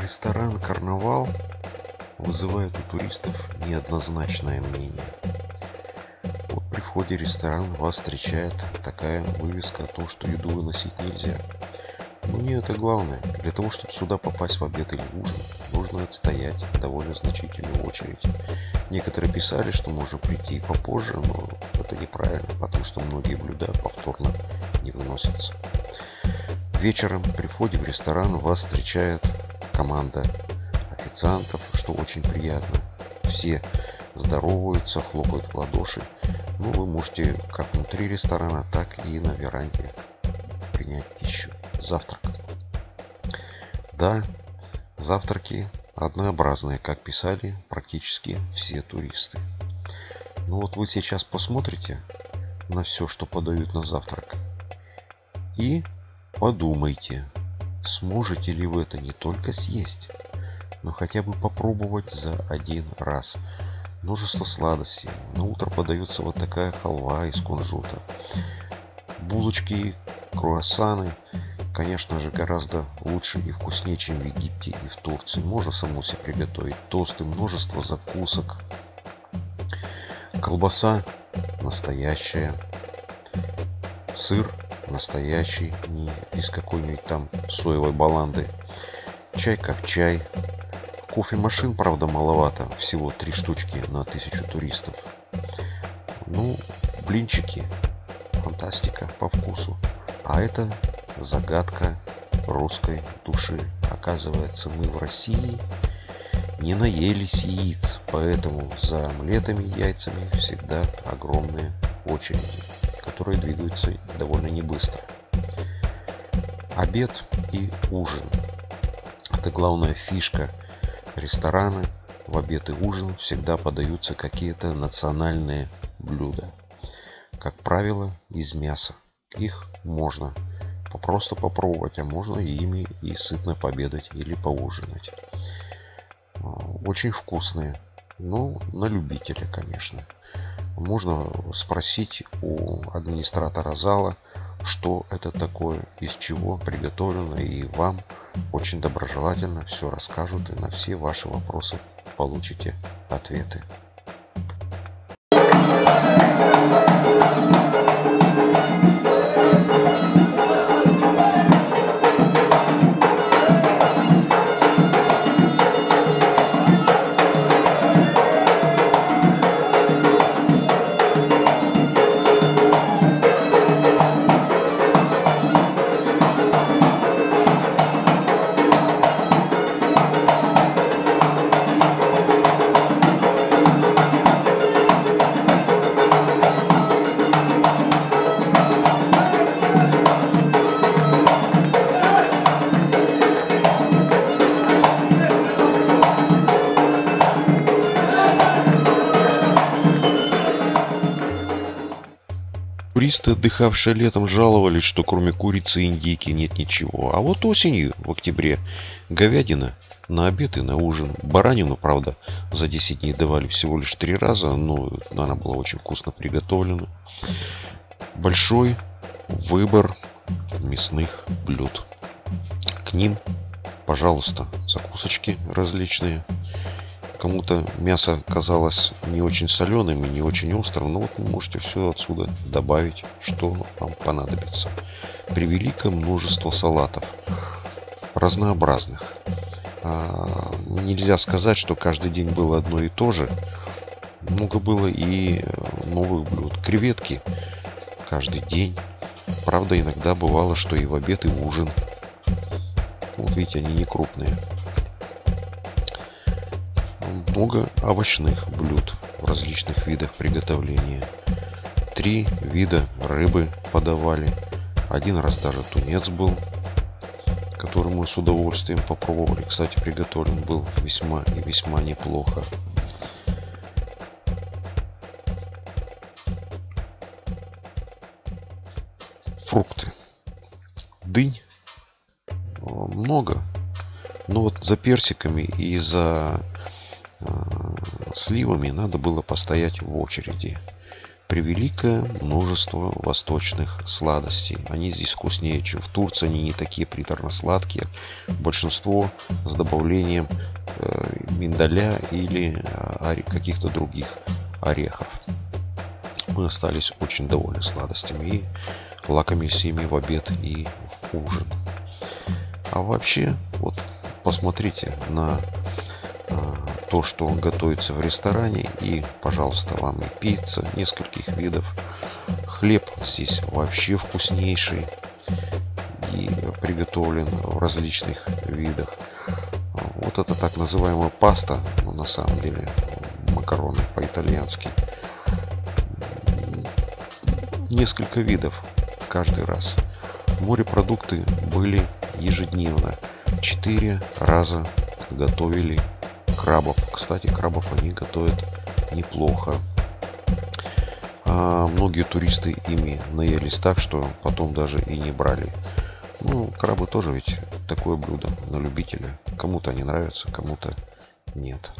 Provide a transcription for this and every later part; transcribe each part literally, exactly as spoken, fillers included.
Ресторан «Карнавал» вызывает у туристов неоднозначное мнение. Вот при входе в ресторан вас встречает такая вывеска о том, что еду выносить нельзя. Но не это главное. Для того, чтобы сюда попасть в обед или ужин, нужно отстоять довольно значительную очередь. Некоторые писали, что можно прийти попозже, но это неправильно, потому что многие блюда повторно не выносятся. Вечером при входе в ресторан вас встречает команда официантов, что очень приятно. Все здороваются, хлопают в ладоши. Ну, вы можете как внутри ресторана, так и на веранде принять пищу. Завтрак. Да, завтраки однообразные, как писали практически все туристы. Ну вот вы сейчас посмотрите на все, что подают на завтрак, и подумайте, сможете ли вы это не только съесть, но хотя бы попробовать за один раз. Множество сладостей. На утро подается вот такая халва из кунжута. Булочки, круассаны, конечно же, гораздо лучше и вкуснее, чем в Египте и в Турции. Можно самому себе приготовить. Тосты, множество закусок. Колбаса настоящая. Сыр настоящий, не из какой-нибудь там соевой баланды. Чай как чай. Кофемашин, правда, маловато. Всего три штучки на тысячу туристов. Ну, блинчики. Фантастика по вкусу. А это загадка русской души. Оказывается, мы в России не наелись яиц, поэтому за омлетами и яйцами всегда огромные очереди, которые двигаются довольно не быстро. Обед и ужин. Это главная фишка ресторана. В обед и ужин всегда подаются какие-то национальные блюда. Как правило, из мяса. Их можно просто попробовать, а можно и ими и сытно пообедать или поужинать. Очень вкусные. Ну, на любителя, конечно. Можно спросить у администратора зала, что это такое, из чего приготовлено, и вам очень доброжелательно все расскажут, и на все ваши вопросы получите ответы. Туристы, отдыхавшие летом, жаловались, что кроме курицы и индейки нет ничего. А вот осенью, в октябре, говядина на обед и на ужин. Баранину, правда, за десять дней давали всего лишь три раза, но она была очень вкусно приготовлена. Большой выбор мясных блюд. К ним, пожалуйста, закусочки различные. Кому-то мясо казалось не очень соленым и не очень острым, но вот вы можете все отсюда добавить, что вам понадобится. Превеликое множество салатов, разнообразных. А, нельзя сказать, что каждый день было одно и то же. Много было и новых блюд. Креветки каждый день. Правда, иногда бывало, что и в обед, и в ужин. Вот видите, они не крупные. Много овощных блюд в различных видах приготовления. Три вида рыбы подавали. Один раз даже тунец был, который мы с удовольствием попробовали. Кстати, приготовлен был весьма и весьма неплохо. Фрукты. Дынь много. Но вот за персиками и за сливами надо было постоять в очереди. превеликое множество восточных сладостей. Они здесь вкуснее, чем в Турции. Они не такие приторно-сладкие. Большинство с добавлением э, миндаля или э, каких-то других орехов. Мы остались очень довольны сладостями и лакомились ими в обед и в ужин. А вообще, вот посмотрите на э, то, что готовится в ресторане, и, пожалуйста, вам и пицца нескольких видов. Хлеб здесь вообще вкуснейший и приготовлен в различных видах. Вот это так называемая паста, но на самом деле макароны по-итальянски. Несколько видов каждый раз. Морепродукты были ежедневно. Четыре раза готовили крабов. Кстати, крабов они готовят неплохо. А многие туристы ими наелись так, что потом даже и не брали. Ну, крабы тоже ведь такое блюдо на любителя. Кому-то они нравятся, кому-то нет.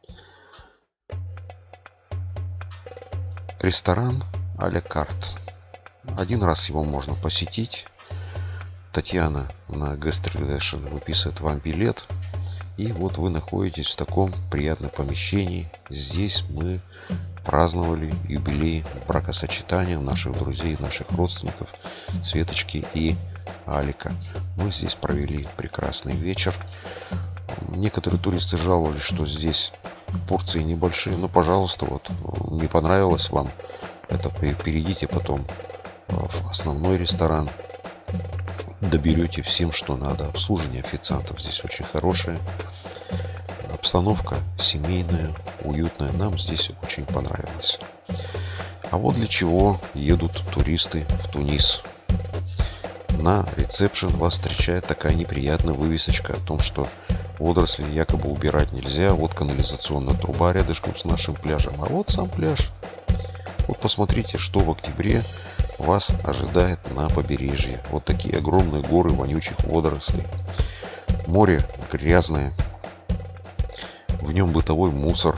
Ресторан а-ля карт. Один раз его можно посетить. Татьяна на Guest выписывает вам билет. И вот вы находитесь в таком приятном помещении. Здесь мы праздновали юбилей бракосочетания наших друзей, наших родственников Светочки и Алика. Мы здесь провели прекрасный вечер. Некоторые туристы жаловались, что здесь порции небольшие. Ну, пожалуйста, вот не понравилось вам это, перейдите потом в основной ресторан. Доберете всем, что надо. Обслуживание официантов здесь очень хорошее. Обстановка семейная, уютная. Нам здесь очень понравилось. А вот для чего едут туристы в Тунис. На ресепшн вас встречает такая неприятная вывесочка о том, что водоросли якобы убирать нельзя. Вот канализационная труба рядышком с нашим пляжем. А вот сам пляж. Вот посмотрите, что в октябре вас ожидает на побережье. Вот такие огромные горы вонючих водорослей. Море грязное. В нем бытовой мусор.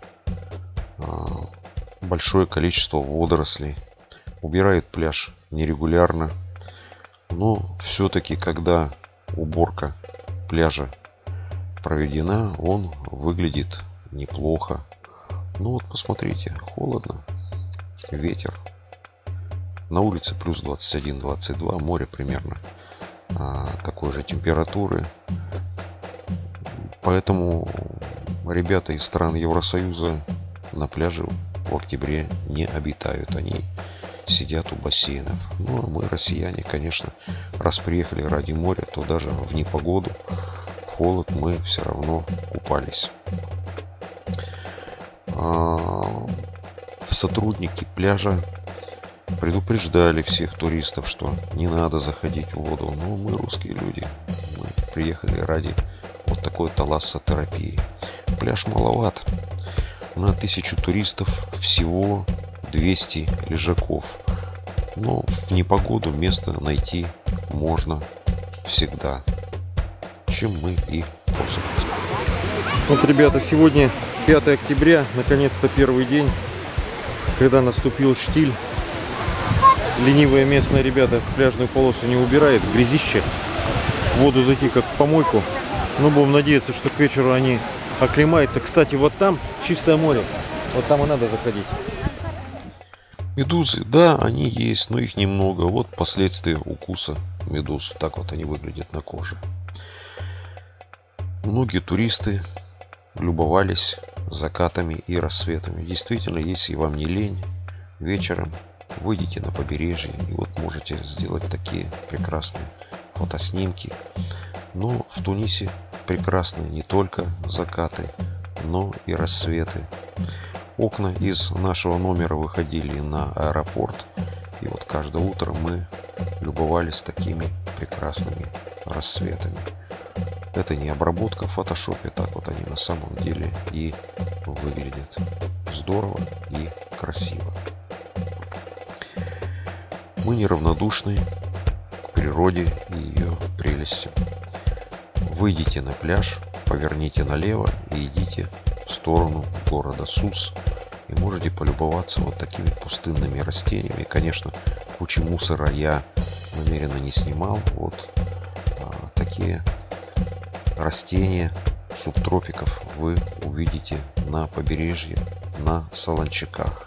Большое количество водорослей. Убирает пляж нерегулярно. Но все-таки, когда уборка пляжа проведена, он выглядит неплохо. Ну вот посмотрите, холодно. Ветер. На улице плюс двадцать один — двадцать два. Море примерно а, такой же температуры. Поэтому ребята из стран Евросоюза на пляже в октябре не обитают. Они сидят у бассейнов. Ну а мы, россияне, конечно, раз приехали ради моря, то даже в непогоду, в холод мы все равно купались. А, сотрудники пляжа предупреждали всех туристов, что не надо заходить в воду. Но мы, русские люди, мы приехали ради вот такой талассотерапии. Пляж маловат. На тысячу туристов всего двести лежаков. Но в непогоду место найти можно всегда. Чем мы и пользуемся. Вот, ребята, сегодня пятое октября. Наконец-то первый день, когда наступил штиль. Ленивые местные ребята пляжную полосу не убирают, грязище. В воду зайти как в помойку. Но будем надеяться, что к вечеру они оклемаются. Кстати, вот там чистое море. Вот там и надо заходить. Медузы, да, они есть, но их немного. Вот последствия укуса медуз. Так вот они выглядят на коже. Многие туристы любовались закатами и рассветами. Действительно, если вам не лень, вечером выйдите на побережье и вот можете сделать такие прекрасные фотоснимки. Но в Тунисе прекрасны не только закаты, но и рассветы. Окна из нашего номера выходили на аэропорт. И вот каждое утро мы любовались такими прекрасными рассветами. Это не обработка в фотошопе, так вот они на самом деле и выглядят. Здорово и красиво. Мы неравнодушны к природе и ее прелестям. Выйдите на пляж, поверните налево и идите в сторону города Сус. и можете полюбоваться вот такими пустынными растениями. Конечно, кучу мусора я намеренно не снимал. Вот а, такие растения субтропиков вы увидите на побережье, на солончаках.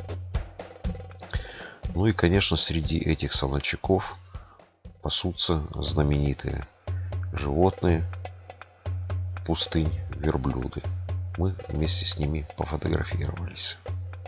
Ну и, конечно, среди этих солончаков пасутся знаменитые животные пустынь верблюды. Мы вместе с ними пофотографировались.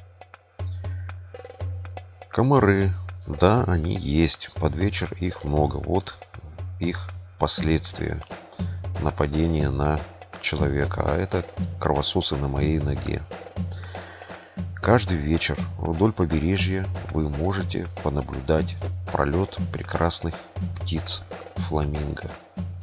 Комары, да, они есть. Под вечер их много. Вот их последствия нападения на человека. А это кровососы на моей ноге. Каждый вечер вдоль побережья вы можете понаблюдать пролет прекрасных птиц фламинго.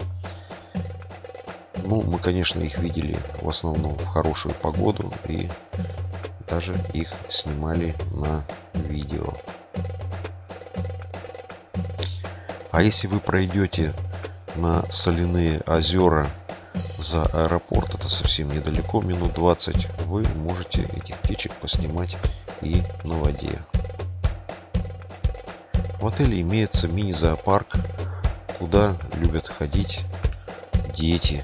Ну, мы, конечно, их видели в основном в хорошую погоду и даже их снимали на видео. А если вы пройдете на соляные озера за аэропорт, это совсем недалеко, минут двадцать, вы можете этих птичек поснимать и на воде. В отеле имеется мини-зоопарк, куда любят ходить дети.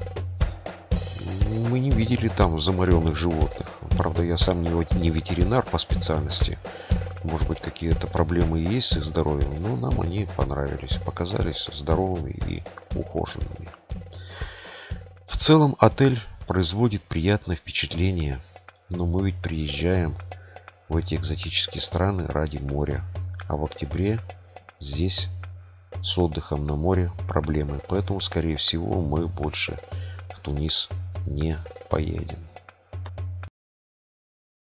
Мы не видели там заморенных животных. Правда, я сам не ветеринар по специальности. Может быть, какие-то проблемы есть с их здоровьем, но нам они понравились, показались здоровыми и ухоженными. В целом отель производит приятное впечатление, но мы ведь приезжаем в эти экзотические страны ради моря, а в октябре здесь с отдыхом на море проблемы, поэтому, скорее всего, мы больше в Тунис не поедем.